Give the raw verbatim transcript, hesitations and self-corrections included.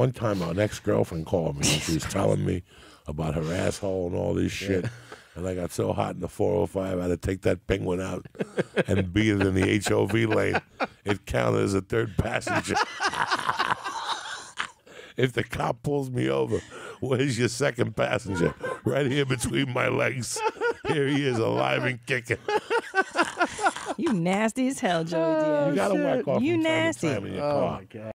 one time an ex-girlfriend called me. And she was telling me about her asshole and all this shit. Yeah. And I got so hot in the four oh five, I had to take that penguin out and beat it in the H O V lane. It counted as a third passenger. If the cop pulls me over, where's your second passenger? Right here between my legs. Here he is, alive and kicking. You nasty as hell, Joey Diaz. You got to whack off You from time to nasty. time in your Oh, car. my God.